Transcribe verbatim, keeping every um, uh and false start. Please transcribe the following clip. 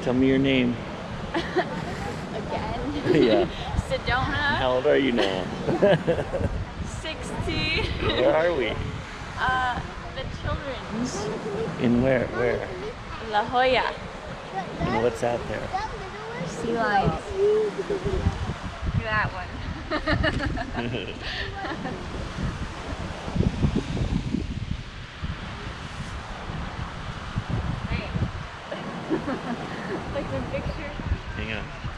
Tell me your name. Again? Yeah. Sedona. How old are you now? sixty. Where are we? Uh, the children's. In where? Where? La Jolla. And what's out there? Sea lions. Look at that one. Hey. Like the picture. Hang on.